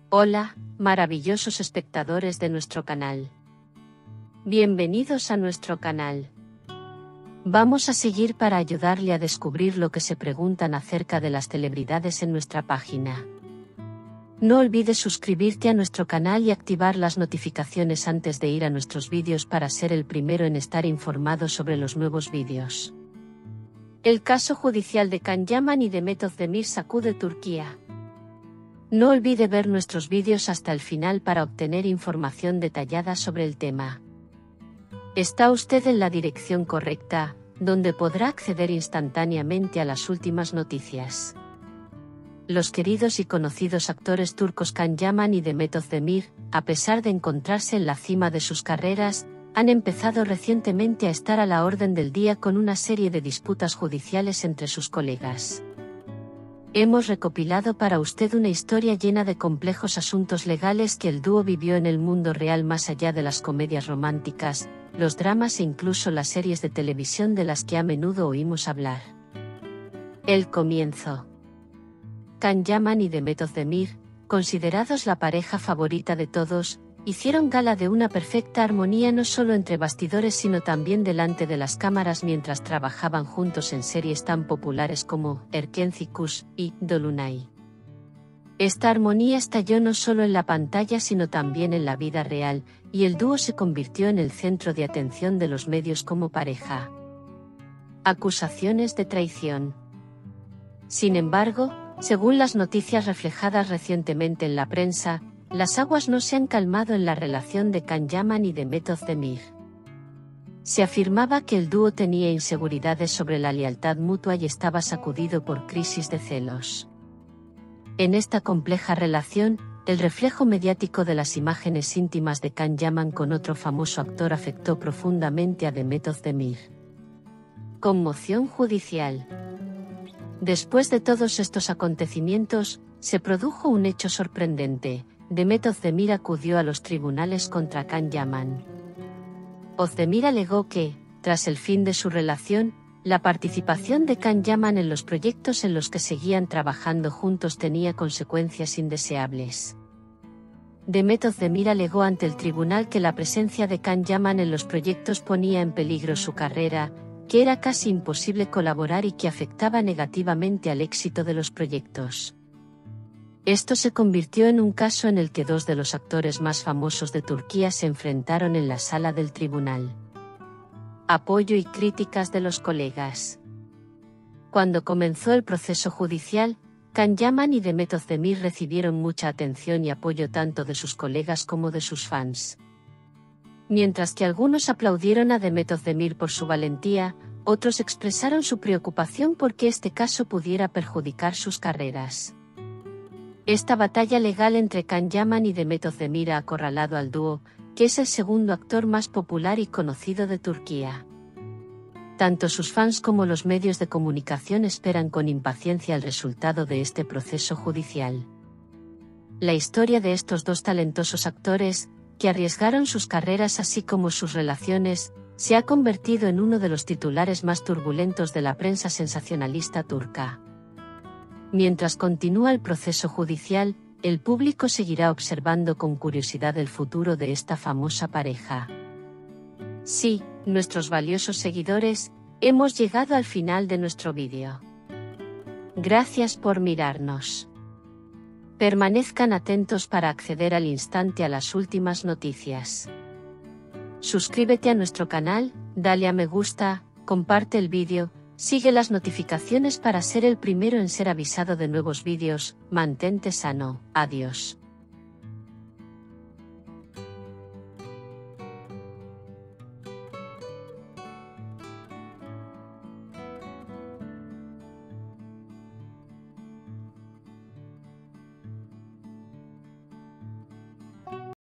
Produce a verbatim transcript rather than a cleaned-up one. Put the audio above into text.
Hola, maravillosos espectadores de nuestro canal. Bienvenidos a nuestro canal. Vamos a seguir para ayudarle a descubrir lo que se preguntan acerca de las celebridades en nuestra página. No olvides suscribirte a nuestro canal y activar las notificaciones antes de ir a nuestros vídeos para ser el primero en estar informado sobre los nuevos vídeos. El caso judicial de Can Yaman y Demet Özdemir sacude Turquía. No olvide ver nuestros vídeos hasta el final para obtener información detallada sobre el tema. Está usted en la dirección correcta, donde podrá acceder instantáneamente a las últimas noticias. Los queridos y conocidos actores turcos Can Yaman y Demet Özdemir, a pesar de encontrarse en la cima de sus carreras, han empezado recientemente a estar a la orden del día con una serie de disputas judiciales entre sus colegas. Hemos recopilado para usted una historia llena de complejos asuntos legales que el dúo vivió en el mundo real más allá de las comedias románticas, los dramas e incluso las series de televisión de las que a menudo oímos hablar. El comienzo. Can Yaman y Demet Özdemir, considerados la pareja favorita de todos, hicieron gala de una perfecta armonía no solo entre bastidores sino también delante de las cámaras mientras trabajaban juntos en series tan populares como Erkenci Kuş y Dolunay. Esta armonía estalló no solo en la pantalla sino también en la vida real, y el dúo se convirtió en el centro de atención de los medios como pareja. Acusaciones de traición. Sin embargo, según las noticias reflejadas recientemente en la prensa, las aguas no se han calmado en la relación de Can Yaman y Demet Özdemir. Se afirmaba que el dúo tenía inseguridades sobre la lealtad mutua y estaba sacudido por crisis de celos. En esta compleja relación, el reflejo mediático de las imágenes íntimas de Can Yaman con otro famoso actor afectó profundamente a Demet Özdemir. Conmoción judicial. Después de todos estos acontecimientos, se produjo un hecho sorprendente. Demet Özdemir acudió a los tribunales contra Can Yaman. Özdemir alegó que, tras el fin de su relación, la participación de Can Yaman en los proyectos en los que seguían trabajando juntos tenía consecuencias indeseables. Demet Özdemir alegó ante el tribunal que la presencia de Can Yaman en los proyectos ponía en peligro su carrera, que era casi imposible colaborar y que afectaba negativamente al éxito de los proyectos. Esto se convirtió en un caso en el que dos de los actores más famosos de Turquía se enfrentaron en la sala del tribunal. Apoyo y críticas de los colegas. Cuando comenzó el proceso judicial, Can Yaman y Demet Özdemir recibieron mucha atención y apoyo tanto de sus colegas como de sus fans. Mientras que algunos aplaudieron a Demet Özdemir por su valentía, otros expresaron su preocupación porque este caso pudiera perjudicar sus carreras. Esta batalla legal entre Can Yaman y Demet Özdemir ha acorralado al dúo, que es el segundo actor más popular y conocido de Turquía. Tanto sus fans como los medios de comunicación esperan con impaciencia el resultado de este proceso judicial. La historia de estos dos talentosos actores, que arriesgaron sus carreras así como sus relaciones, se ha convertido en uno de los titulares más turbulentos de la prensa sensacionalista turca. Mientras continúa el proceso judicial, el público seguirá observando con curiosidad el futuro de esta famosa pareja. Sí, nuestros valiosos seguidores, hemos llegado al final de nuestro vídeo. Gracias por mirarnos. Permanezcan atentos para acceder al instante a las últimas noticias. Suscríbete a nuestro canal, dale a me gusta, comparte el vídeo, sigue las notificaciones para ser el primero en ser avisado de nuevos vídeos. Mantente sano. Adiós.